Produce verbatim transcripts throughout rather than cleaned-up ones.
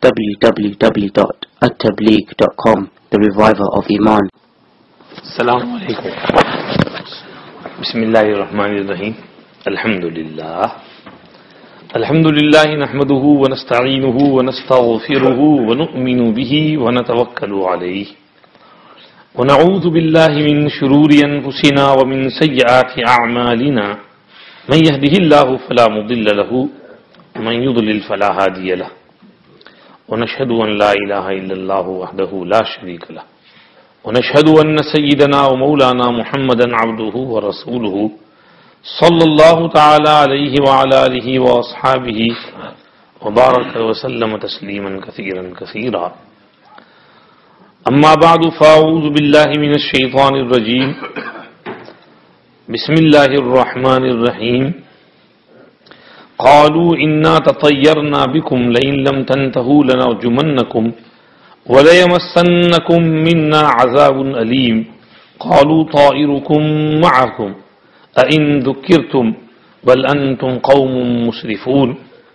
w w w dot at tabligh dot com, the reviver of Iman. السلام علیکم. بسم اللہ الرحمن الرحیم. الحمد للہ الحمد للہ نحمده ونستعینه ونستغفره ونؤمن به ونتوکل علیہ ونعوذ باللہ من شرور انفسنا ومن سیئات اعمالنا من يهده الله فلا مضل له ومن يضلل فلا هادي له ونشهد ان لا اله الا الله وحده لا شريك له ونشهد ان سيدنا ومولانا محمدا عبده ورسوله صلى الله تعالى عليه وعلى اله واصحابه وبارك وسلم تسليما كثيرا كثيرا. اما بعد فاعوذ بالله من الشيطان الرجيم. بسم الله الرحمن الرحيم. قالوا إنا تطيرنا بكم لئن لم تنتهوا لنرجمنكم وليمسنكم منا عذاب أليم. قالوا طائركم معكم أئن ذكرتم بل أنتم قوم مسرفون.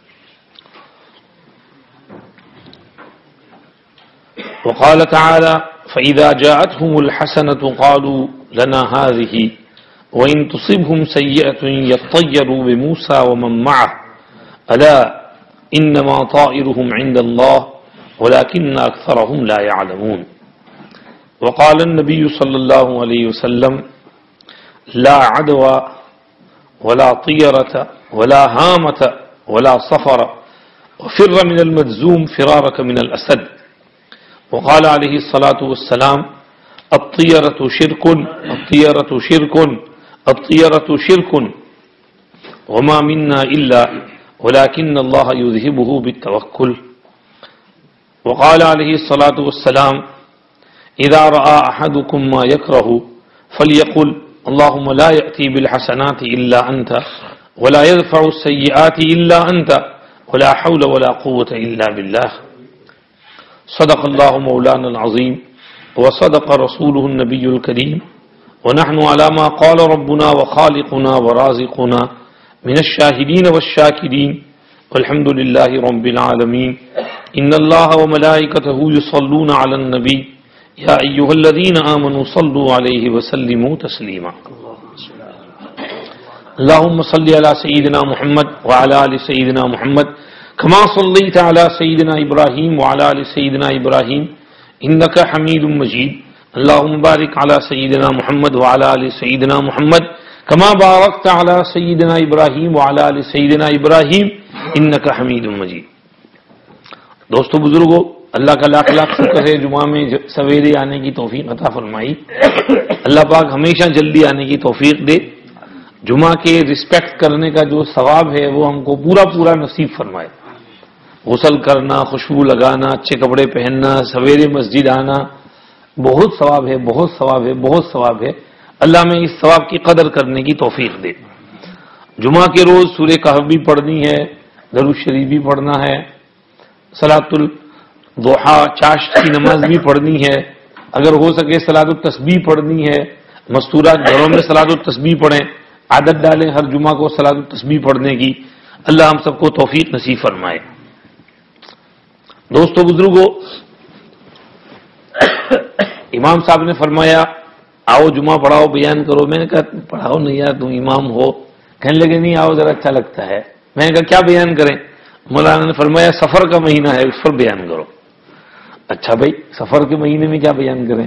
وقال تعالى فإذا جاءتهم الحسنة قالوا لنا هذه وإن تصبهم سيئة يطيروا بموسى ومن معه ألا إنما طائرهم عند الله ولكن أكثرهم لا يعلمون. وقال النبي صلى الله عليه وسلم لا عدوى ولا طيرة ولا هامة ولا صفر وفر من المجذوم فرارك من الأسد. وقال عليه الصلاة والسلام الطيرة شرك الطيرة شرك الطيرة شرك وما منا إلا ولكن الله يذهبه بالتوكل. وقال عليه الصلاة والسلام إذا رأى أحدكم ما يكره فليقل اللهم لا يأتي بالحسنات إلا أنت ولا يدفع السيئات إلا أنت ولا حول ولا قوة إلا بالله. صدق الله مولانا العظيم وصدق رسوله النبي الكريم ونحن على ما قال ربنا وخالقنا ورازقنا من الشاهدين والشاكرين والحمد لله رب العالمين. إن الله وملائكته يصلون على النبي يا أيها الذين آمنوا صلوا عليه وسلموا تسليما. اللهم صل على سيدنا محمد وعلى آل سيدنا محمد كما صليت على سيدنا إبراهيم وعلى آل سيدنا إبراهيم إنك حميد مجيد. اللهم بارك على سيدنا محمد وعلى آل سيدنا محمد كما باركت على سيدنا إبراهيم وعلى آل سيدنا إبراهيم إنك حميد مجيد. دوستو بزرگو، اللہ کا لاکھ لاکھ شکر ہے جمعہ میں سویرے آنے کی توفیق عطا فرمائی. اللہ پاک ہمیشہ جلدی آنے کی توفیق دے. جمعہ کے رسپیکٹ کرنے کا جو ثواب ہے وہ ہم کو پورا پورا نصیب فرمائے. غسل کرنا، خوشبو لگانا، اچھے کپڑے پہننا، سویرے مسجد آنا، بہت ثواب ہے، بہت ثواب ہے، بہت ثواب ہے. اللہ میں اس ثواب کی قدر کرنے کی توفیق دے. جمعہ کے روز سورہ کہف بھی پڑھنی ہے، درود شریف بھی پڑھنا ہے، صلاۃ الضحیٰ چاشت کی نماز بھی پڑھنی ہے، اگر ہو سکے صلاۃ التسبیح پڑھنی ہے. مستورات گھروں میں صلاۃ التسبیح پڑھیں، عادت ڈالیں ہر جمعہ کو صلاۃ التسبیح پڑھنے کی. اللہ ہم سب کو توفیق نصیب فرمائے. دوستو بزرگو، امام صاحب نے فرمایا آؤ جمعہ پڑھاؤ، بیان کرو. میں نے کہا پڑھاؤ نہیں یار، تم امام ہو. کہنے لگے نہیں آؤ ذرا اچھا لگتا ہے. میں نے کہا کیا بیان کریں؟ مولانا نے فرمایا سفر کا مہینہ ہے اس پر بیان کرو. اچھا بھائی، سفر کے مہینے میں کیا بیان کریں؟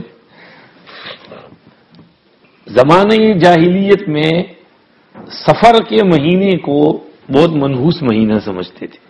زمانے جاہلیت میں سفر کے مہینے کو بہت منحوس مہینہ سمجھتے تھے.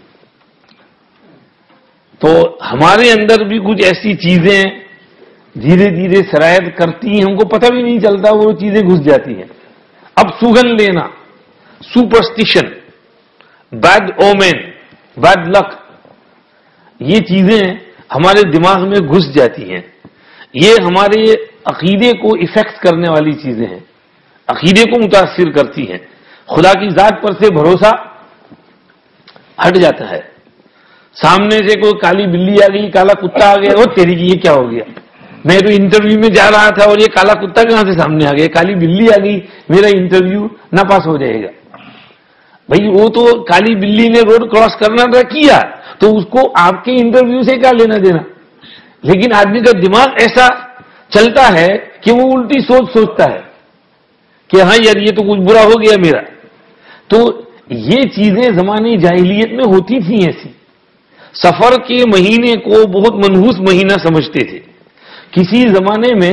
تو ہمارے اندر بھی کچھ ایسی چیزیں دھیرے دھیرے سرایت کرتی ہیں، ہم کو پتہ بھی نہیں چلتا وہ چیزیں گھس جاتی ہیں. اب سوگن لینا، superstition, bad omen, bad luck, یہ چیزیں ہمارے دماغ میں گھس جاتی ہیں. یہ ہمارے عقیدے کو افیکٹ کرنے والی چیزیں ہیں، عقیدے کو متاثر کرتی ہیں. خدا کی ذات پر سے بھروسہ ہٹ جاتا ہے. سامنے سے کوئی کالی بلی آ گئی، کالا کتا آ گیا، وہ تیری کی یہ کیا ہو گیا؟ میں تو انٹرویو میں جا رہا تھا اور یہ کالا کتا کہاں سے سامنے آ گیا؟ کالی بلی آ گئی، میرا انٹرویو نہ پاس ہو جائے گا. بھائی وہ تو کالی بلی نے روڈ کراس کرنا تھا، کیا تو اس کو آپ کے انٹرویو سے کیا لینا دینا. لیکن آدمی کا دماغ ایسا چلتا ہے کہ وہ الٹی سوچ سوچتا ہے کہ ہاں یار یہ تو کچھ برا ہو گیا میرا. تو یہ چیزیں زمانے جاہلیت میں ہوتی تھیں ایسی. سفر کے مہینے کو بہت منحوس مہینہ سمجھتے تھے. کسی زمانے میں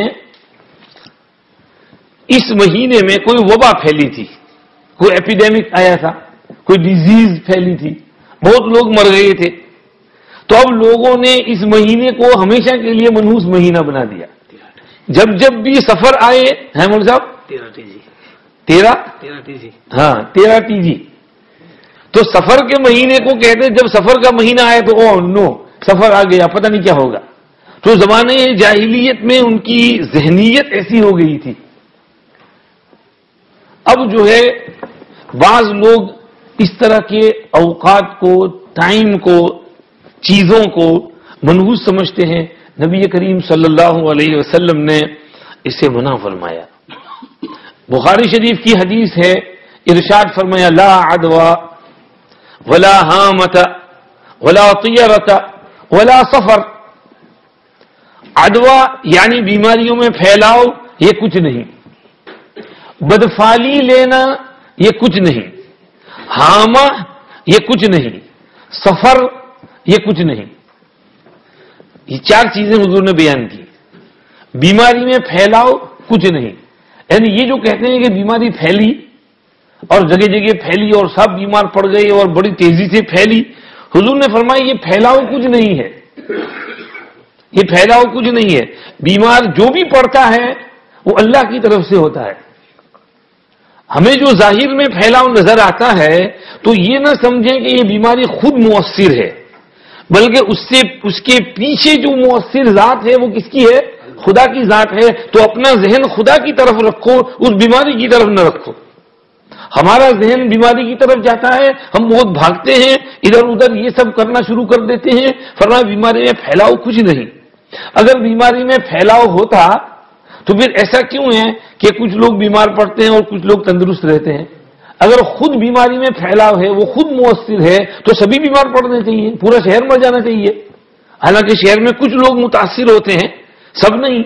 اس مہینے میں کوئی وبا پھیلی تھی, کوئی ایپیڈیمک آیا تھا, کوئی ڈیزیز پھیلی تھی, بہت لوگ مر گئے تھے. تو اب لوگوں نے اس مہینے کو ہمیشہ کے لیے منحوس مہینہ بنا دیا. جب جب بھی سفر آئے ہیں مول صاحب تیرہ ٹی جی تیرہ تیرہ ٹی جی ہاں تیرہ ٹی جی تو سفر کے مہینے کو کہتے جب سفر کا مہینہ آئے تو او نو سفر آ گیا, پتہ نہیں کیا ہوگا. تو زمانے جاہلیت میں ان کی ذہنیت ایسی ہو گئی تھی. اب جو ہے بعض لوگ اس طرح کے اوقات کو, ٹائم کو, چیزوں کو منحوس سمجھتے ہیں. نبی کریم صلی اللہ علیہ وسلم نے اسے منع فرمایا. بخاری شریف کی حدیث ہے, ارشاد فرمایا لا عدوى ولا ہامت ولا طیرۃ ولا سفر. عدوہ یعنی بیماریوں میں پھیلاؤ, یہ کچھ نہیں. بدفالی لینا یہ کچھ نہیں. ہامہ یہ کچھ نہیں. سفر یہ کچھ نہیں. یہ چار چیزیں حضور نے بیان کی. بیماری میں پھیلاؤ کچھ نہیں, یعنی یہ جو کہتے ہیں کہ بیماری پھیلی اور جگہ جگہ پھیلی اور سب بیمار پڑ گئے اور بڑی تیزی سے پھیلی, حضور نے فرمایا یہ پھیلاؤ کچھ نہیں ہے. یہ پھیلاؤ کچھ نہیں ہے. بیمار جو بھی پڑتا ہے وہ اللہ کی طرف سے ہوتا ہے. ہمیں جو ظاہر میں پھیلاؤ نظر آتا ہے تو یہ نہ سمجھیں کہ یہ بیماری خود مؤثر ہے, بلکہ اس سے اس کے پیچھے جو مؤثر ذات ہے وہ کس کی ہے؟ خدا کی ذات ہے. تو اپنا ذہن خدا کی طرف رکھو, اس بیماری کی طرف نہ رکھو. ہمارا ذہن بیماری کی طرف جاتا ہے, ہم بہت بھاگتے ہیں ادھر ادھر, یہ سب کرنا شروع کر دیتے ہیں. فرمایا بیماری میں پھیلاؤ کچھ نہیں. اگر بیماری میں پھیلاؤ ہوتا تو پھر ایسا کیوں ہے کہ کچھ لوگ بیمار پڑتے ہیں اور کچھ لوگ تندرست رہتے ہیں؟ اگر خود بیماری میں پھیلاؤ ہے, وہ خود مؤثر ہے, تو سبھی بیمار پڑنے چاہیے, پورا شہر مر جانا چاہیے. حالانکہ شہر میں کچھ لوگ متاثر ہوتے ہیں, سب نہیں.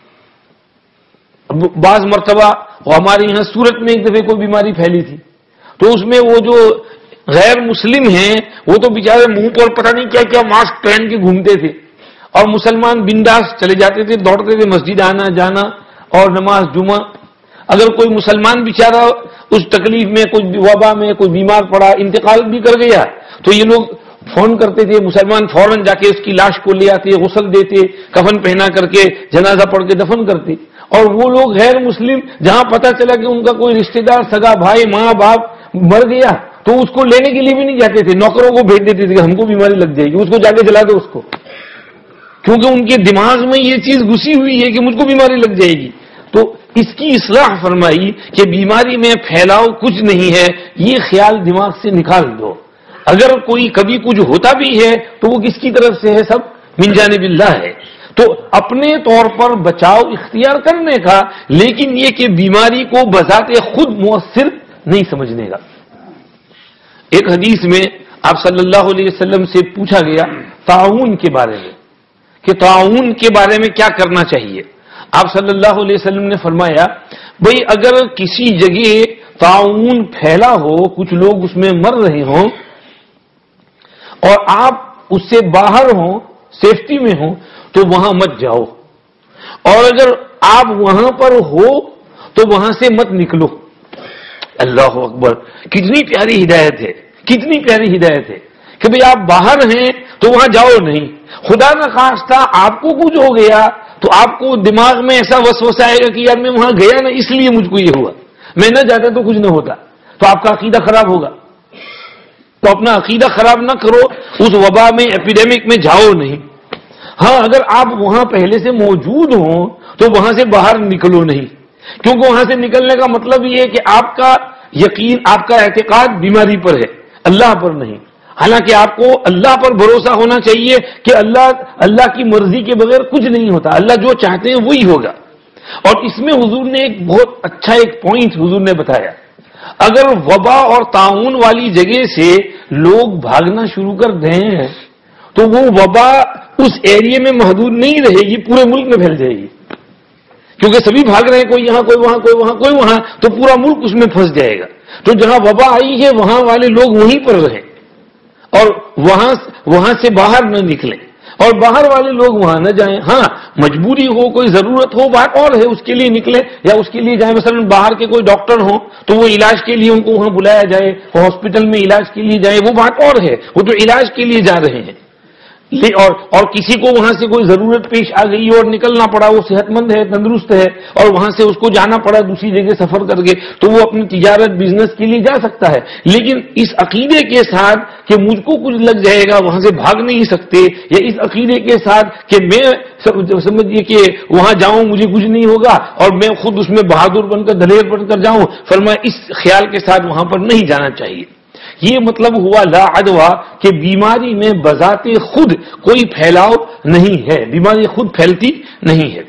بعض مرتبہ ہمارے یہاں سورت میں ایک دفعہ کوئی بیماری پھیلی تھی, تو اس میں وہ جو غیر مسلم ہیں وہ تو بیچارے منہ پر پتہ نہیں کیا کیا ماسک پہن کے گھومتے تھے, اور مسلمان بنداس چلے جاتے تھے, دوڑتے تھے مسجد آنا جانا اور نماز جمعہ. اگر کوئی مسلمان بیچارہ اس تکلیف میں, کوئی وبا میں, کوئی بیمار پڑا, انتقال بھی کر گیا, تو یہ لوگ فون کرتے تھے, مسلمان فوراً جا کے اس کی لاش کو لے آتے, غسل دیتے, کفن پہنا کر کے جنازہ پڑھ کے دفن کرتے. اور وہ لوگ غیر مسلم جہاں پتہ چلا کہ ان کا کوئی رشتہ دار, سگا بھائی, ماں باپ مر گیا, تو اس کو لینے کے لیے بھی نہیں جاتے تھے, نوکروں کو بھیج دیتے تھے کہ ہم کو بیماری لگ جائے گی, اس کو جا کے جلا دو اس کو, کیونکہ ان کے دماغ میں یہ چیز گھسی ہوئی ہے کہ مجھ کو بیماری لگ جائے گی. تو اس کی اصلاح فرمائی کہ بیماری میں پھیلاؤ کچھ نہیں ہے, یہ خیال دماغ سے نکال دو. اگر کوئی کبھی کچھ ہوتا بھی ہے تو وہ کس کی طرف سے ہے؟ سب من جانب اللہ ہے. تو اپنے طور پر بچاؤ اختیار کرنے کا, لیکن یہ کہ بیماری کو بذات خود مؤثر نہیں سمجھنے کا. ایک حدیث میں آپ صلی اللہ علیہ وسلم سے پوچھا گیا طاعون کے بارے میں کہ طاعون کے بارے میں کیا کرنا چاہیے. آپ صلی اللہ علیہ وسلم نے فرمایا بھئی اگر کسی جگہ طاعون پھیلا ہو, کچھ لوگ اس میں مر رہے ہوں اور آپ اس سے باہر ہوں, سیفٹی میں ہوں, تو وہاں مت جاؤ, اور اگر آپ وہاں پر ہو تو وہاں سے مت نکلو. اللہ اکبر, کتنی پیاری ہدایت ہے, کتنی پیاری ہدایت ہے کہ بھئی آپ باہر ہیں تو وہاں جاؤ نہیں. خدا نہ خواستہ آپ کو کچھ ہو گیا تو آپ کو دماغ میں ایسا وسوسہ آئے گا کہ یار میں وہاں گیا نا اس لیے مجھ کو یہ ہوا, میں نہ جاتا تو کچھ نہ ہوتا, تو آپ کا عقیدہ خراب ہوگا. تو اپنا عقیدہ خراب نہ کرو, اس وبا میں, ایپیڈیمک میں جاؤ نہیں. ہاں اگر آپ وہاں پہلے سے موجود ہوں تو وہاں سے باہر نکلو نہیں, کیونکہ وہاں سے نکلنے کا مطلب یہ ہے کہ آپ کا یقین, آپ کا اعتقاد بیماری پر ہے, اللہ پر نہیں. حالانکہ آپ کو اللہ پر بھروسہ ہونا چاہیے کہ اللہ اللہ کی مرضی کے بغیر کچھ نہیں ہوتا, اللہ جو چاہتے ہیں وہی ہوگا. اور اس میں حضور نے ایک بہت اچھا ایک پوائنٹ حضور نے بتایا, اگر وبا اور طاعون والی جگہ سے لوگ بھاگنا شروع کر دیں تو وہ وبا اس ایریے میں محدود نہیں رہے گی، پورے ملک میں پھیل جائے گی، کیونکہ سبھی بھاگ رہے ہیں، کوئی یہاں کوئی وہاں کوئی وہاں کوئی وہاں، تو پورا ملک اس میں پھنس جائے گا۔ تو جہاں وبا آئی ہے وہاں والے لوگ وہیں پر رہیں اور وہاں وہاں سے باہر نہ نکلیں، اور باہر والے لوگ وہاں نہ جائیں۔ ہاں مجبوری ہو، کوئی ضرورت ہو، بات اور ہے، اس کے لیے نکلیں یا اس کے لیے جائیں۔ مثلا باہر کے کوئی ڈاکٹر ہوں تو وہ علاج کے لیے ان کو وہاں بلایا جائے، ہاسپٹل میں علاج کے لیے جائے، وہ بات اور ہے، وہ تو علاج کے لیے جا رہے ہیں۔ اور اور کسی کو وہاں سے کوئی ضرورت پیش آ گئی اور نکلنا پڑا، وہ صحت مند ہے، تندرست ہے، اور وہاں سے اس کو جانا پڑا دوسری جگہ سفر کر کے، تو وہ اپنی تجارت بزنس کے لیے جا سکتا ہے۔ لیکن اس عقیدے کے ساتھ کہ مجھ کو کچھ لگ جائے گا، وہاں سے بھاگ نہیں سکتے، یا اس عقیدے کے ساتھ کہ میں سمجھیے کہ وہاں جاؤں مجھے کچھ نہیں ہوگا اور میں خود اس میں بہادر بن کر دلیر بن کر جاؤں، فرمایا اس خیال کے ساتھ وہاں پر نہیں جانا چاہیے۔ یہ مطلب ہوا لا عدوہ کہ بیماری میں بذات خود کوئی پھیلاؤ نہیں ہے، بیماری خود پھیلتی نہیں ہے۔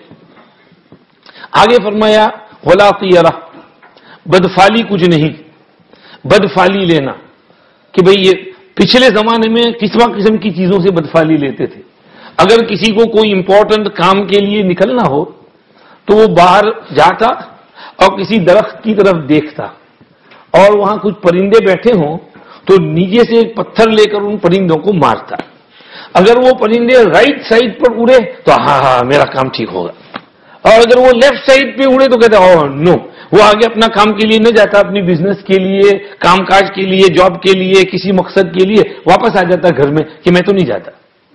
آگے فرمایا ولا طیرہ، بدفالی کچھ نہیں، بدفالی لینا کہ بھئی یہ پچھلے زمانے میں قسم قسم کی چیزوں سے بدفالی لیتے تھے۔ اگر کسی کو کوئی امپورٹنٹ کام کے لیے نکلنا ہو تو وہ باہر جاتا اور کسی درخت کی طرف دیکھتا اور وہاں کچھ پرندے بیٹھے ہوں تو نیچے سے ایک پتھر لے کر ان پرندوں کو مارتا۔ اگر وہ پرندے رائٹ سائڈ پر اڑے تو ہاں ہاں میرا کام ٹھیک ہوگا، اور اگر وہ لیفٹ سائڈ پہ اڑے تو کہتا او نو، وہ آگے اپنا کام کے لیے نہ جاتا، اپنی بزنس کے لیے، کام کاج کے لیے، جاب کے لیے، کسی مقصد کے لیے واپس آ جاتا گھر میں کہ میں تو نہیں جاتا۔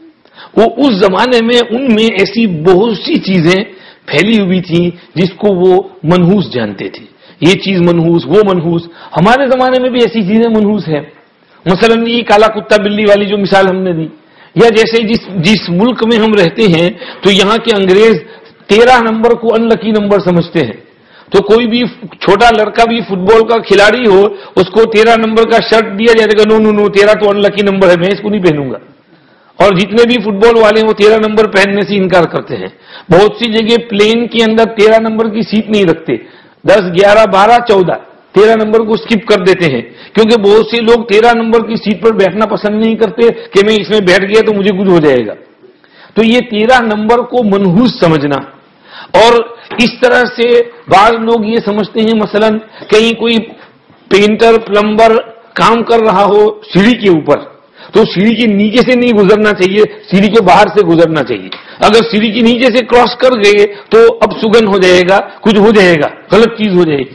وہ اس زمانے میں ان میں ایسی بہت سی چیزیں پھیلی ہوئی تھیں جس کو وہ منحوس جانتے تھے، یہ چیز منحوس، وہ منحوس۔ ہمارے زمانے میں بھی ایسی چیزیں منحوس ہیں، مثلا یہ کالا کتا بلی والی جو مثال ہم نے دی، یا جیسے جس جس ملک میں ہم رہتے ہیں تو یہاں کے انگریز تیرہ نمبر کو ان لکی نمبر سمجھتے ہیں، تو کوئی بھی چھوٹا لڑکا بھی فٹ بال کا کھلاڑی ہو اس کو تیرہ نمبر کا شرٹ دیا جائے گا، نو نو نو تیرہ تو ان لکی نمبر ہے، میں اس کو نہیں پہنوں گا۔ اور جتنے بھی فٹ بال والے ہیں وہ تیرہ نمبر پہننے سے انکار کرتے ہیں۔ بہت سی جگہ پلین کے اندر تیرہ نمبر کی سیٹ نہیں رکھتے، دس گیارہ بارہ چودہ تیرہ نمبر کو اسکپ کر دیتے ہیں، کیونکہ بہت سے لوگ تیرہ نمبر کی سیٹ پر بیٹھنا پسند نہیں کرتے کہ میں اس میں بیٹھ گیا تو مجھے کچھ ہو جائے گا۔ تو یہ تیرہ نمبر کو منحوس سمجھنا، اور اس طرح سے بعض لوگ یہ سمجھتے ہیں مثلا کہیں کوئی پینٹر پلمبر کام کر رہا ہو سیڑھی کے اوپر تو سیڑھی کے نیچے سے نہیں گزرنا چاہیے، سیڑھی کے باہر سے گزرنا چاہیے۔ اگر سیڑھی کے نیچے سے کراس کر گئے تو اب سگن ہو جائے گا، کچھ ہو جائے گا، غلط چیز ہو جائے گی۔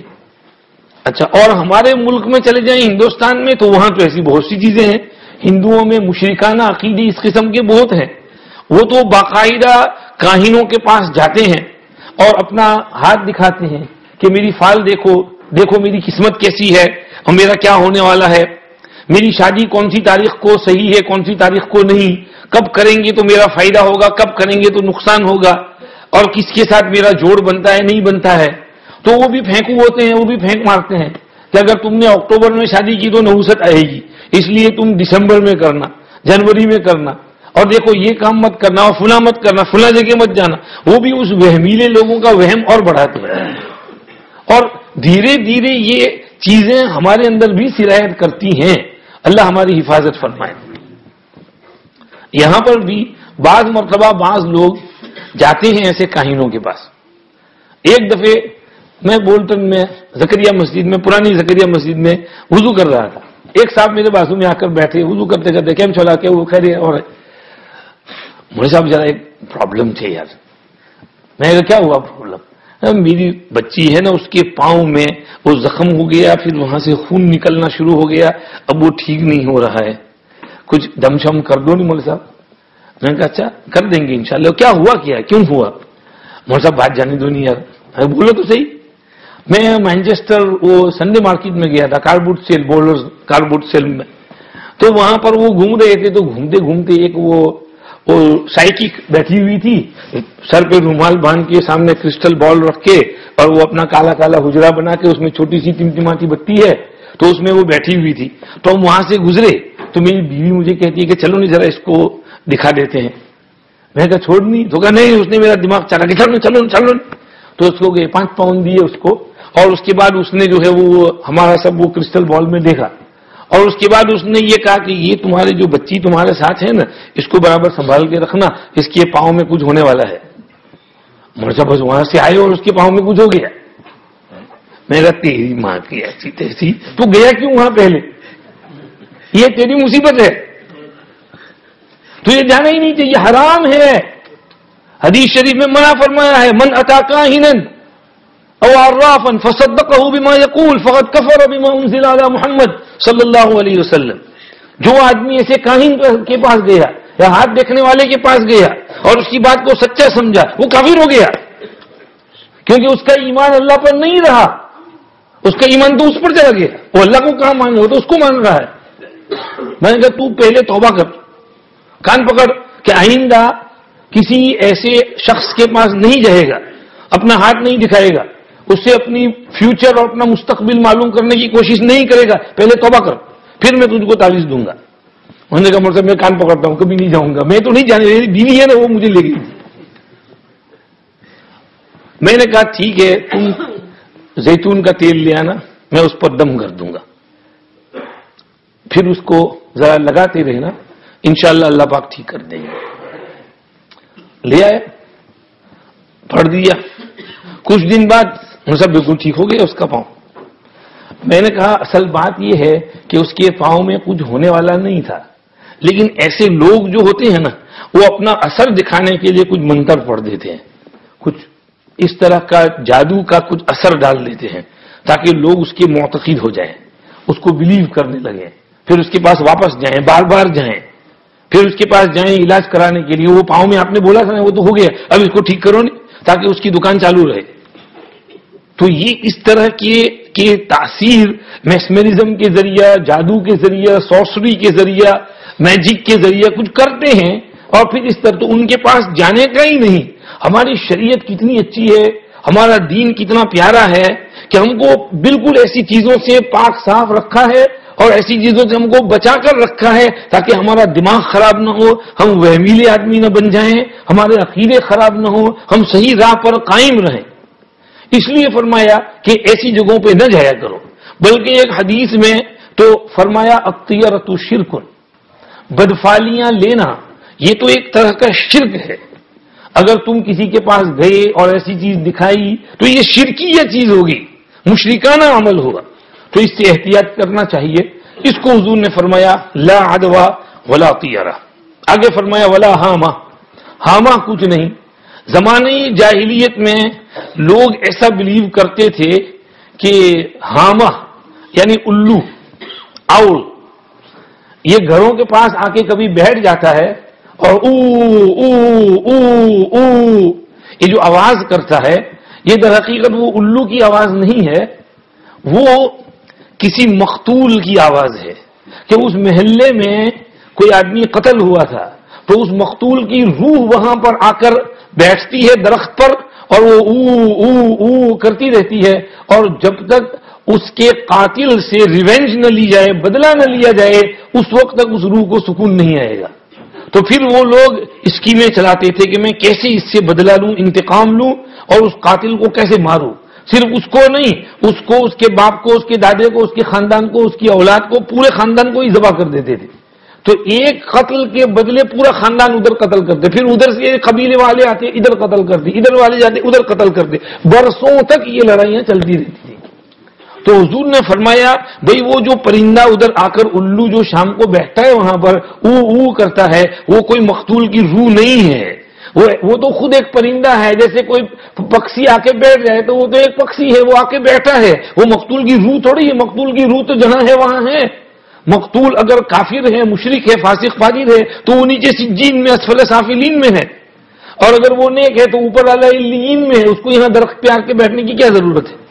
اچھا، اور ہمارے ملک میں چلے جائیں ہندوستان میں تو وہاں تو ایسی بہت سی چیزیں ہیں، ہندوؤں میں مشرکانہ عقیدے اس قسم کے بہت ہیں، وہ تو باقاعدہ کاہنوں کے پاس جاتے ہیں اور اپنا ہاتھ دکھاتے ہیں کہ میری فال دیکھو، دیکھو میری قسمت کیسی ہے اور میرا کیا ہونے والا ہے، میری شادی کون سی تاریخ کو صحیح ہے کون سی تاریخ کو نہیں، کب کریں گے تو میرا فائدہ ہوگا، کب کریں گے تو نقصان ہوگا، اور کس کے ساتھ میرا جوڑ بنتا ہے نہیں بنتا ہے۔ تو وہ بھی پھینکو ہوتے ہیں، وہ بھی پھینک مارتے ہیں کہ اگر تم نے اکتوبر میں شادی کی تو نحوست آئے گی، اس لیے تم دسمبر میں کرنا، جنوری میں کرنا، اور دیکھو یہ کام مت کرنا اور فلاں مت کرنا، فلاں جگہ مت جانا۔ وہ بھی اس وہمیلے لوگوں کا وہم اور بڑھاتے ہیں، اور دھیرے دھیرے یہ چیزیں ہمارے اندر بھی سرایت کرتی ہیں۔ اللہ ہماری حفاظت فرمائے۔ یہاں پر بھی بعض مرتبہ بعض لوگ جاتے ہیں ایسے کاہنوں کے پاس۔ ایک دفعہ میں بولٹن میں زکریا مسجد میں، پرانی زکریا مسجد میں وضو کر رہا تھا، ایک صاحب میرے بازو میں آ کر بیٹھے، وضو کرتے کرتے کیم چلا کے وہ خیر اور مجھے صاحب ذرا ایک پرابلم تھے یار۔ میں نے کہا کیا ہوا پرابلم؟ میری بچی ہے نا اس کے پاؤں میں وہ زخم ہو گیا، پھر وہاں سے خون نکلنا شروع ہو گیا، اب وہ ٹھیک نہیں ہو رہا ہے، کچھ دم شم کر دو نہیں مول صاحب۔ میں نے کہا اچھا کر دیں گے انشاءاللہ۔ کیا ہوا کیا کیوں ہوا؟ مول صاحب بات جانے دو نہیں یار، بولو تو صحیح۔ میں مینچسٹر وہ سنڈے مارکیٹ میں گیا تھا، کاربوٹ سیل، بولرز کاربوٹ سیل میں، تو وہاں پر وہ گھوم رہے تھے، تو گھومتے گھومتے ایک وہ وہ سائیکک بیٹھی ہوئی تھی، سر پہ رومال باندھ کے، سامنے کرسٹل بال رکھ کے، اور وہ اپنا کالا کالا حجرا بنا کے، اس میں چھوٹی سی ٹمٹماتی بتی ہے تو اس میں وہ بیٹھی ہوئی تھی۔ تو ہم وہاں سے گزرے تو میری بیوی مجھے کہتی ہے کہ چلو نہیں ذرا اس کو دکھا دیتے ہیں۔ میں کہا چھوڑ نہیں، تو کہا نہیں، اس نے میرا دماغ چلا کہ چلو چلو چلو، تو اس کو گئے پانچ پاؤنڈ دیے اس کو، اور اس کے بعد اس نے جو ہے وہ ہمارا سب وہ کرسٹل بال میں دیکھا، اور اس کے بعد اس نے یہ کہا کہ یہ تمہارے جو بچی تمہارے ساتھ ہے نا، اس کو برابر سنبھال کے رکھنا، اس کے پاؤں میں کچھ ہونے والا ہے. مرزا بس وہاں سے آئے اور اس کے پاؤں میں کچھ ہو گیا. میں کہا تیری ماں کی ایسی تیسی، تو گیا کیوں وہاں پہلے؟ یہ تیری مصیبت ہے، تو یہ جانا ہی نہیں چاہیے، حرام ہے. حدیث شریف میں منع فرمایا ہے، من اتا کاہنا او عرافا فصدقه بما يقول فقد كفر بما انزل على محمد صلی اللہ علیہ وسلم. جو آدمی ایسے کاہن کے پاس گیا یا ہاتھ دیکھنے والے کے پاس گیا اور اس کی بات کو سچا سمجھا، وہ کافر ہو گیا، کیونکہ اس کا ایمان اللہ پر نہیں رہا، اس کا ایمان تو اس پر چلا گیا. وہ اللہ کو کہاں مان رہا ہے، تو اس کو مان رہا ہے. میں نے کہا تو پہلے توبہ کر، کان پکڑ کہ آئندہ کسی ایسے شخص کے پاس نہیں جائے گا، اپنا ہاتھ نہیں دکھائے گا، اس سے اپنی فیوچر اور اپنا مستقبل معلوم کرنے کی کوشش نہیں کرے گا. پہلے توبہ کر، پھر میں تجھ کو تعویذ دوں گا. انہوں نے کہا مطلب میں کان پکڑتا ہوں، کبھی نہیں جاؤں گا. میں تو نہیں جانے، میری بیوی ہے نا وہ مجھے لے گئی. میں نے کہا ٹھیک ہے، تم زیتون کا تیل لے آنا، میں اس پر دم کر دوں گا، پھر اس کو ذرا لگاتے رہنا، انشاءاللہ اللہ پاک ٹھیک کر دیں گے. لے آئے، پڑھ دیا. کچھ دن بعد سب بالکل ٹھیک ہو گیا اس کا پاؤں. میں نے کہا اصل بات یہ ہے کہ اس کے پاؤں میں کچھ ہونے والا نہیں تھا، لیکن ایسے لوگ جو ہوتے ہیں نا، وہ اپنا اثر دکھانے کے لیے کچھ منتر پڑھ دیتے ہیں، کچھ اس طرح کا جادو کا کچھ اثر ڈال دیتے ہیں تاکہ لوگ اس کے معتقد ہو جائیں، اس کو بلیو کرنے لگیں، پھر اس کے پاس واپس جائیں، بار بار جائیں، پھر اس کے پاس جائیں علاج کرانے کے لیے. وہ پاؤں میں آپ نے بولا تھا نا وہ تو ہو گیا، اب اس کو ٹھیک کرو نہیں تاکہ اس کی دکان چالو رہے. تو یہ اس طرح کے کی تاثیر میسمرزم کے ذریعہ، جادو کے ذریعہ، سورسری کے ذریعہ، میجک کے ذریعہ کچھ کرتے ہیں اور پھر اس طرح تو ان کے پاس جانے کا ہی نہیں. ہماری شریعت کتنی اچھی ہے، ہمارا دین کتنا پیارا ہے کہ ہم کو بالکل ایسی چیزوں سے پاک صاف رکھا ہے اور ایسی چیزوں سے ہم کو بچا کر رکھا ہے تاکہ ہمارا دماغ خراب نہ ہو، ہم وہمیلے آدمی نہ بن جائیں، ہمارے عقیدے خراب نہ ہو، ہم صحیح راہ پر قائم رہیں. اس لیے فرمایا کہ ایسی جگہوں پہ نہ جایا کرو. بلکہ ایک حدیث میں تو فرمایا الطیرۃ شرک، بدفالیاں لینا یہ تو ایک طرح کا شرک ہے. اگر تم کسی کے پاس گئے اور ایسی چیز دکھائی تو یہ شرکیہ چیز ہوگی، مشرکانہ عمل ہوگا. تو اس سے احتیاط کرنا چاہیے. اس کو حضور نے فرمایا لا عدوہ ولا طیرہ. آگے فرمایا ولا ہامہ، ہامہ کچھ نہیں. زمانے جاہلیت میں لوگ ایسا بلیو کرتے تھے کہ ہامہ یعنی الو، آؤل، یہ گھروں کے پاس آ کے کبھی بیٹھ جاتا ہے اور او او او او یہ جو آواز کرتا ہے یہ در حقیقت وہ الو کی آواز نہیں ہے، وہ کسی مقتول کی آواز ہے کہ اس محلے میں کوئی آدمی قتل ہوا تھا تو اس مقتول کی روح وہاں پر آ کر بیٹھتی ہے درخت پر اور وہ او او او کرتی رہتی ہے، اور جب تک اس کے قاتل سے ریونج نہ لی جائے، بدلہ نہ لیا جائے، اس وقت تک اس روح کو سکون نہیں آئے گا. تو پھر وہ لوگ اسکیمیں چلاتے تھے کہ میں کیسے اس سے بدلہ لوں، انتقام لوں اور اس قاتل کو کیسے ماروں. صرف اس کو نہیں، اس کو، اس کے باپ کو، اس کے دادے کو، اس کے خاندان کو، اس کی اولاد کو، پورے خاندان کو ہی ذبح کر دیتے تھے. تو ایک قتل کے بدلے پورا خاندان ادھر قتل کرتے، پھر ادھر سے قبیلے والے آتے ادھر قتل کرتے، ادھر والے جاتے ادھر قتل کرتے. برسوں تک یہ لڑائیاں چلتی رہتی تھی. تو حضور نے فرمایا بھئی وہ جو پرندہ ادھر آ کر الو جو شام کو بیٹھتا ہے وہاں پر او او کرتا ہے، وہ کوئی مقتول کی روح نہیں ہے، وہ وہ تو خود ایک پرندہ ہے. جیسے کوئی پکشی آ کے بیٹھ جائے تو وہ تو ایک پکشی ہے، وہ آ کے بیٹھا ہے، وہ مقتول کی روح تھوڑی ہے. مقتول کی روح تو جہاں ہے وہاں ہے. مقتول اگر کافر ہے، مشرک ہے، فاسق فاجر ہے تو وہ نیچے سجین میں، اسفل سافلین میں ہے، اور اگر وہ نیک ہے تو اوپر اعلی علیین میں ہے. اس کو یہاں درخت پہ آ کے بیٹھنے کی کیا ضرورت ہے؟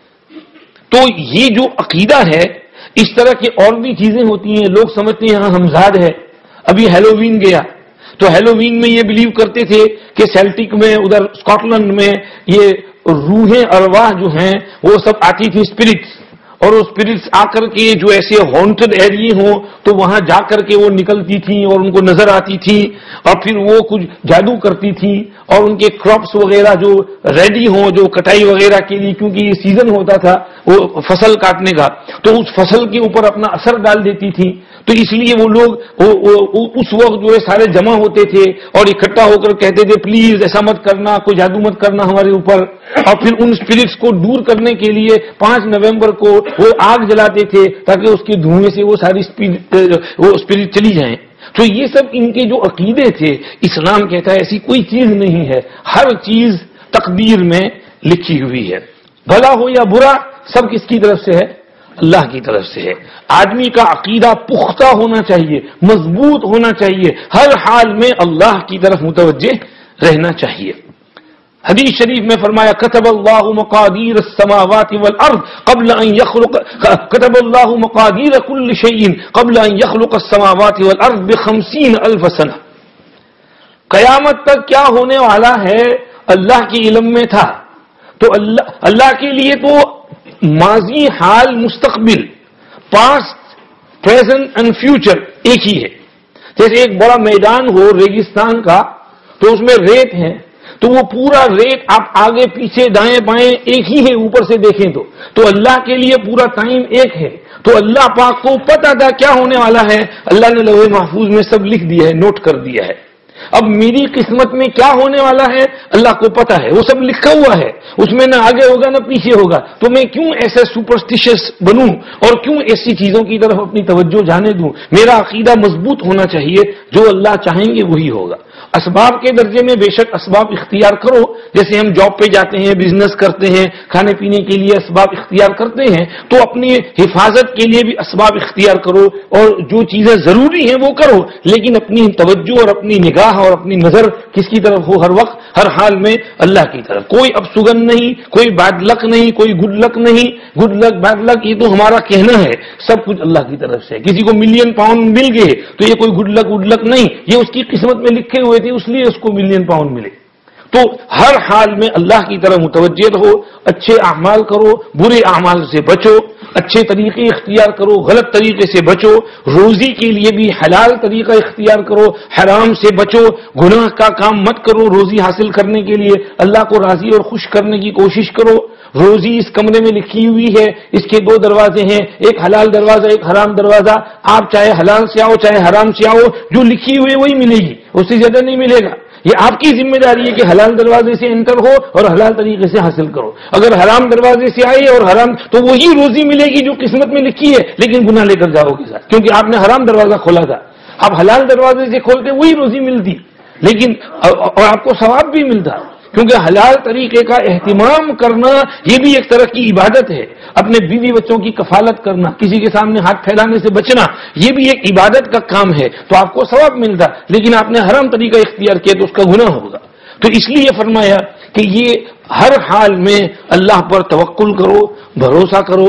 تو یہ جو عقیدہ ہے، اس طرح کی اور بھی چیزیں ہوتی ہیں. لوگ سمجھتے ہیں یہاں ہمزاد ہے. ابھی ہیلووین گیا تو ہیلووین میں یہ بلیو کرتے تھے کہ سیلٹک میں، ادھر اسکاٹ لینڈ میں، یہ روحیں ارواح جو ہیں وہ سب آتی تھی، اسپرٹس، اور وہ اسپرٹس آ کر کے جو ایسے ہانٹڈ ایریے ہوں تو وہاں جا کر کے وہ نکلتی تھیں اور ان کو نظر آتی تھی اور پھر وہ کچھ جادو کرتی تھی اور ان کے کراپس وغیرہ جو ریڈی ہوں جو کٹائی وغیرہ کے لیے، کیونکہ یہ سیزن ہوتا تھا وہ فصل کاٹنے کا، تو اس فصل کے اوپر اپنا اثر ڈال دیتی تھی. تو اس لیے وہ لوگ وہ, وہ, اس وقت جو ہے سارے جمع ہوتے تھے اور اکٹھا ہو کر کہتے تھے پلیز ایسا مت کرنا، کوئی جادو مت کرنا ہمارے اوپر. اور پھر ان اسپرٹس کو دور کرنے کے لیے پانچ نومبر کو وہ آگ جلاتے تھے تاکہ اس کے دھوئیں سے وہ ساری وہ اسپرٹ چلی جائیں. تو یہ سب ان کے جو عقیدے تھے، اسلام کہتا ہے ایسی کوئی چیز نہیں ہے، ہر چیز تقدیر میں لکھی ہوئی ہے، بھلا ہو یا برا سب کس کی طرف سے ہے؟ اللہ کی طرف سے ہے. آدمی کا عقیدہ پختہ ہونا چاہیے، مضبوط ہونا چاہیے، ہر حال میں اللہ کی طرف متوجہ رہنا چاہیے. حدیث شریف میں فرمایا كتب اللہ مقادیر السماوات والارض قبل ان يخلق كتب اللہ مقادیر كل شيء قبل ان يخلق السماوات والارض بخمسین الف سنہ. قیامت تک کیا ہونے والا ہے اللہ کے علم میں تھا. تو اللہ اللہ کے لیے تو ماضی، حال، مستقبل، پاسٹ، پریزنٹ اینڈ فیوچر ایک ہی ہے. جیسے ایک بڑا میدان ہو ریگستان کا تو اس میں ریت ہے، تو وہ پورا ریت آپ آگے پیچھے دائیں بائیں ایک ہی ہے اوپر سے دیکھیں تو تو اللہ کے لیے پورا ٹائم ایک ہے. تو اللہ پاک کو پتہ تھا کیا ہونے والا ہے، اللہ نے لوح محفوظ میں سب لکھ دیا ہے، نوٹ کر دیا ہے. اب میری قسمت میں کیا ہونے والا ہے اللہ کو پتا ہے، وہ سب لکھا ہوا ہے، اس میں نہ آگے ہوگا نہ پیچھے ہوگا. تو میں کیوں ایسا سپرسٹیشس بنوں اور کیوں ایسی چیزوں کی طرف اپنی توجہ جانے دوں؟ میرا عقیدہ مضبوط ہونا چاہیے، جو اللہ چاہیں گے وہی ہوگا. اسباب کے درجے میں بے شک اسباب اختیار کرو، جیسے ہم جاب پہ جاتے ہیں، بزنس کرتے ہیں، کھانے پینے کے لیے اسباب اختیار کرتے ہیں، تو اپنی حفاظت کے لیے بھی اسباب اختیار کرو اور جو چیزیں ضروری ہیں وہ کرو، لیکن اپنی توجہ اور اپنی نگاہ اور اپنی نظر کس کی طرف ہو؟ ہر وقت ہر حال میں اللہ کی طرف. کوئی اب سگن نہیں، کوئی بیڈ لک نہیں، کوئی گڈ لک نہیں. گڈ لک بیڈ لک یہ تو ہمارا کہنا ہے، سب کچھ اللہ کی طرف سے. کسی کو ملین پاؤنڈ مل گئے تو یہ کوئی گڈ لک گڈ لک نہیں، یہ اس کی قسمت میں لکھے ہوئے تھے اس لیے اس کو ملین پاؤنڈ ملے. تو ہر حال میں اللہ کی طرف متوجہ رہو، اچھے اعمال کرو، برے اعمال سے بچو، اچھے طریقے اختیار کرو، غلط طریقے سے بچو، روزی کے لیے بھی حلال طریقہ اختیار کرو، حرام سے بچو، گناہ کا کام مت کرو. روزی حاصل کرنے کے لیے اللہ کو راضی اور خوش کرنے کی کوشش کرو. روزی اس کمرے میں لکھی ہوئی ہے، اس کے دو دروازے ہیں، ایک حلال دروازہ ایک حرام دروازہ. آپ چاہے حلال سے آؤ چاہے حرام سے آؤ، جو لکھی ہوئی وہی ملے گی، اس سے زیادہ نہیں ملے گا. یہ آپ کی ذمہ داری ہے کہ حلال دروازے سے انٹر ہو اور حلال طریقے سے حاصل کرو. اگر حرام دروازے سے آئے اور حرام تو وہی روزی ملے گی جو قسمت میں لکھی ہے، لیکن گناہ لے کر جاؤ کے ساتھ، کیونکہ آپ نے حرام دروازہ کھولا تھا. آپ حلال دروازے سے کھولتے وہی روزی ملتی، لیکن اور آپ کو ثواب بھی ملتا، کیونکہ حلال طریقے کا اہتمام کرنا یہ بھی ایک طرح کی عبادت ہے. اپنے بیوی بچوں کی کفالت کرنا، کسی کے سامنے ہاتھ پھیلانے سے بچنا، یہ بھی ایک عبادت کا کام ہے. تو آپ کو ثواب ملتا، لیکن آپ نے حرام طریقہ اختیار کیا تو اس کا گناہ ہوگا. تو اس لیے فرمایا کہ یہ ہر حال میں اللہ پر توکل کرو، بھروسہ کرو.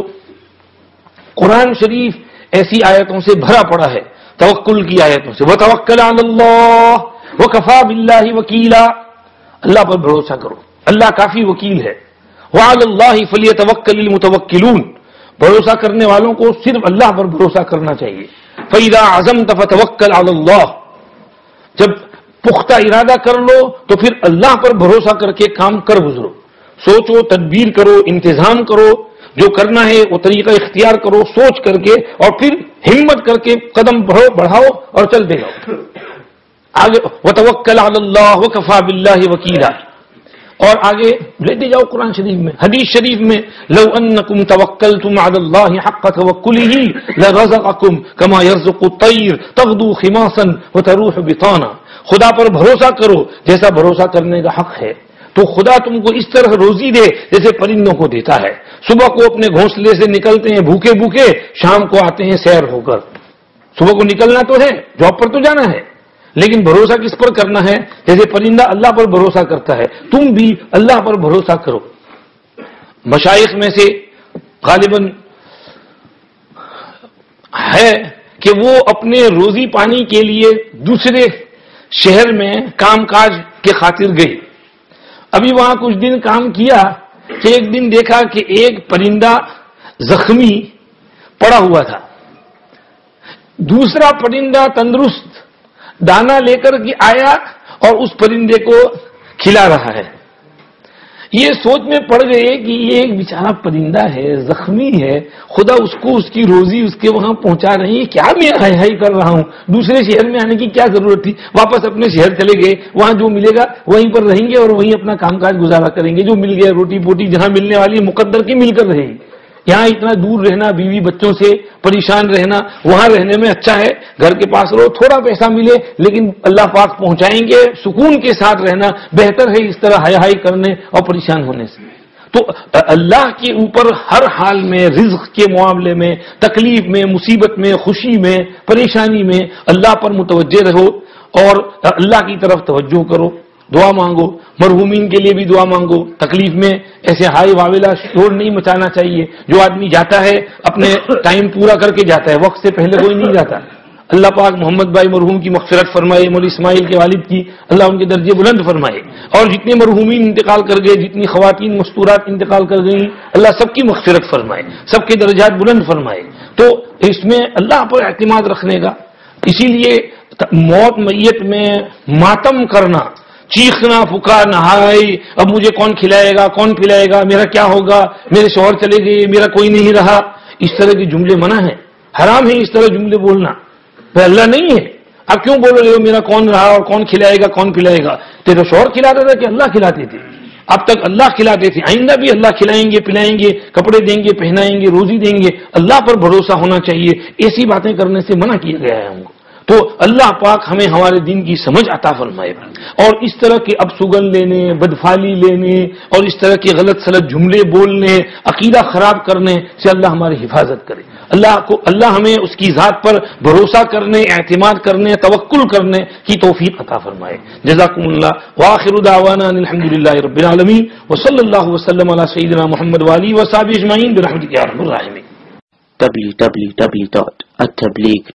قرآن شریف ایسی آیتوں سے بھرا پڑا ہے، توکل کی آیتوں سے. وَتَوَكَّلْ عَلَى اللَّهِ وَكَفَى بِاللَّهِ وَكِيلًا. اللہ پر بھروسہ کرو، اللہ کافی وکیل ہے. وَعَلَى اللَّهِ فَلْيَتَوَكَّلِ الْمُتَوَكِّلُونَ. بھروسہ کرنے والوں کو صرف اللہ پر بھروسہ کرنا چاہیے. فَإِذَا عَزَمْتَ فَتَوَكَّلْ عَلَى اللَّهِ. جب پختہ ارادہ کر لو تو پھر اللہ پر بھروسہ کر کے کام کر گزرو. سوچو، تدبیر کرو، انتظام کرو، جو کرنا ہے وہ طریقہ اختیار کرو سوچ کر کے، اور پھر ہمت کر کے قدم بڑھو بڑھاؤ اور چلتے جاؤ آگے. وَتَوَكَّلْ عَلَى اللَّهِ وَكَفَى بِاللَّهِ وَكِيلًا. اور آگے لیتے جاؤ قرآن شریف میں، حدیث شریف میں لو انکم توکلتم علی اللہ حق توکلہ لرزقکم کما یرزق الطیر تغدو خماصا وتروح بطانا. خدا پر بھروسہ کرو جیسا بھروسہ کرنے کا حق ہے، تو خدا تم کو اس طرح روزی دے جیسے پرندوں کو دیتا ہے. صبح کو اپنے گھونسلے سے نکلتے ہیں بھوکے بھوکے، شام کو آتے ہیں سیر ہو کر. صبح کو نکلنا تو ہے، جاب پر تو جانا ہے، لیکن بھروسہ کس پر کرنا ہے؟ جیسے پرندہ اللہ پر بھروسہ کرتا ہے، تم بھی اللہ پر بھروسہ کرو. مشائخ میں سے غالباً ہے کہ وہ اپنے روزی پانی کے لیے دوسرے شہر میں کام کاج کے خاطر گئی. ابھی وہاں کچھ دن کام کیا کہ ایک دن دیکھا کہ ایک پرندہ زخمی پڑا ہوا تھا، دوسرا پرندہ تندرست دانا لے کر کے آیا اور اس پرندے کو کھلا رہا ہے. یہ سوچ میں پڑ گئے کہ یہ ایک بیچارہ پرندہ ہے، زخمی ہے، خدا اس کو اس کی روزی اس کے وہاں پہنچا رہی ہے، کیا میں ہائی ہائی کر رہا ہوں، دوسرے شہر میں آنے کی کیا ضرورت تھی. واپس اپنے شہر چلے گئے، وہاں جو ملے گا وہیں پر رہیں گے اور وہیں اپنا کام کاج گزارا کریں گے. جو مل گیا روٹی پوٹی جہاں ملنے والی مقدر کی مل کر رہے گی. یہاں اتنا دور رہنا، بیوی بچوں سے پریشان رہنا، وہاں رہنے میں اچھا ہے گھر کے پاس رہو، تھوڑا پیسہ ملے لیکن اللہ پاک پہنچائیں گے، سکون کے ساتھ رہنا بہتر ہے اس طرح ہائی ہائی کرنے اور پریشان ہونے سے. تو اللہ کے اوپر ہر حال میں، رزق کے معاملے میں، تکلیف میں، مصیبت میں، خوشی میں، پریشانی میں اللہ پر متوجہ رہو اور اللہ کی طرف توجہ کرو. دعا مانگو، مرحومین کے لیے بھی دعا مانگو. تکلیف میں ایسے ہائی واویلا شور نہیں مچانا چاہیے. جو آدمی جاتا ہے اپنے ٹائم پورا کر کے جاتا ہے، وقت سے پہلے کوئی نہیں جاتا. اللہ پاک محمد بھائی مرحوم کی مغفرت فرمائے، مولوی اسماعیل کے والد کی اللہ ان کے درجے بلند فرمائے، اور جتنے مرحومین انتقال کر گئے، جتنی خواتین مستورات انتقال کر گئیں، اللہ سب کی مغفرت فرمائے، سب کے درجات بلند فرمائے. تو اس میں اللہ پر اعتماد رکھنے کا. اسی لیے موت میت میں ماتم کرنا، چیخنا پکارنا، ہائی اب مجھے کون کھلائے گا، کون پلائے گا، میرا کیا ہوگا، میرے شوہر چلے گئے، میرا کوئی نہیں رہا، اس طرح کے جملے منع ہیں، حرام ہے اس طرح جملے بولنا. بھائی اللہ نہیں ہے، اب کیوں بول رہے ہو میرا کون رہا اور کون کھلائے گا، کون پلائے گا؟ تیرا شوہر کھلاتا تھا کہ اللہ کھلاتے تھے؟ اب تک اللہ کھلاتے تھے، آئندہ بھی اللہ کھلائیں گے، پلائیں گے، کپڑے دیں گے، پہنائیں گے، روزی دیں گے. اللہ پر بھروسہ ہونا چاہیے. ایسی باتیں کرنے سے منع کیا گیا ہے ہم کو. تو اللہ پاک ہمیں ہمارے دین کی سمجھ عطا فرمائے اور اس طرح کے اب سگن لینے، بدفالی لینے اور اس طرح کے غلط سلط جملے بولنے، عقیدہ خراب کرنے سے اللہ ہماری حفاظت کرے. اللہ کو اللہ ہمیں اس کی ذات پر بھروسہ کرنے، اعتماد کرنے، توکل کرنے کی توفیق عطا فرمائے. جزاکم اللہ. وآخر دعوانا الحمدللہ رب العالمین وصلی اللہ وسلم علی سیدنا محمد وآلہ وصحبہ اجمعین برحمتک یا ارحم الراحمین. w w w dot at tabligh